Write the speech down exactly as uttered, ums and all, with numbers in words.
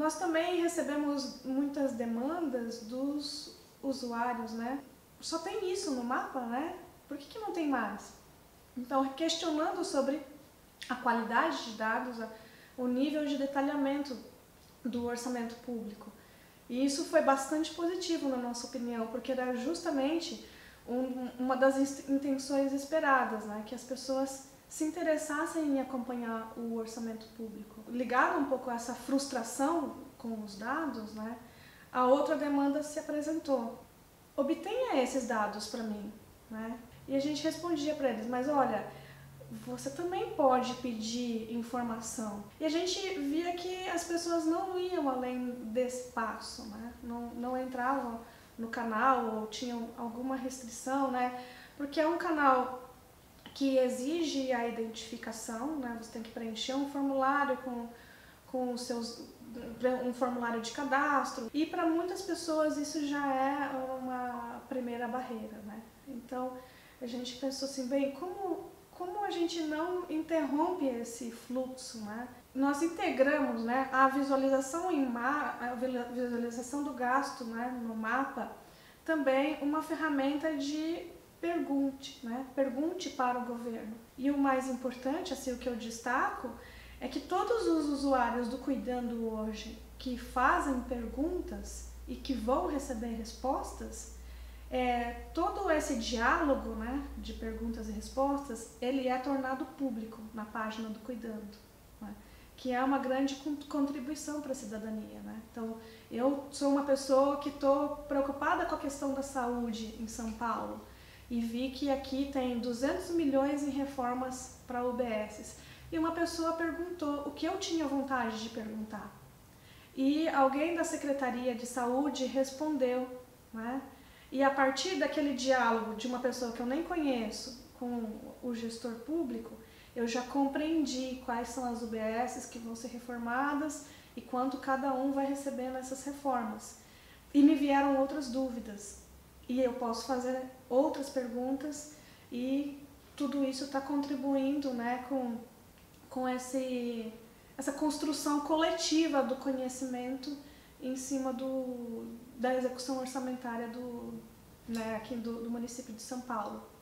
Nós também recebemos muitas demandas dos usuários, né? Só tem isso no mapa, né? Por que que não tem mais? Então, questionando sobre a qualidade de dados, o nível de detalhamento do orçamento público. E isso foi bastante positivo, na nossa opinião, porque era justamente um, uma das intenções esperadas, né? Que as pessoas se interessassem em acompanhar o orçamento público. Ligado um pouco a essa frustração com os dados, né? A outra demanda se apresentou. Obtenha esses dados para mim, né? E a gente respondia para eles, mas olha, você também pode pedir informação. E a gente via que as pessoas não iam além desse passo, né? Não, não entravam no canal ou tinham alguma restrição, né? Porque é um canal que exige a identificação, né? Você tem que preencher um formulário com, com os seus, um formulário de cadastro. E para muitas pessoas isso já é uma primeira barreira, né? Então a gente pensou assim, bem, como Como a gente não interrompe esse fluxo, né? Nós integramos, né, a visualização em ma a visualização do gasto, né, no mapa, também uma ferramenta de pergunte, né? Pergunte para o governo. E o mais importante, assim, o que eu destaco, é que todos os usuários do Cuidando hoje que fazem perguntas e que vão receber respostas, É, todo esse diálogo, né, de perguntas e respostas, ele é tornado público na página do Cuidando, né, que é uma grande contribuição para a cidadania, né? Então, eu sou uma pessoa que estou preocupada com a questão da saúde em São Paulo e vi que aqui tem duzentos milhões em reformas para U B Ss. E uma pessoa perguntou o que eu tinha vontade de perguntar. E alguém da Secretaria de Saúde respondeu, né? E a partir daquele diálogo de uma pessoa que eu nem conheço com o gestor público, eu já compreendi quais são as U B Ss que vão ser reformadas e quanto cada um vai receber nessas reformas. E me vieram outras dúvidas. E eu posso fazer outras perguntas e tudo isso está contribuindo, né, com, com esse, essa construção coletiva do conhecimento em cima do, da execução orçamentária do, né, aqui do, do município de São Paulo.